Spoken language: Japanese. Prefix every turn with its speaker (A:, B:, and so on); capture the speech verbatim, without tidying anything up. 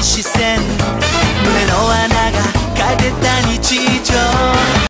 A: 視線、胸の穴が変えてた日常。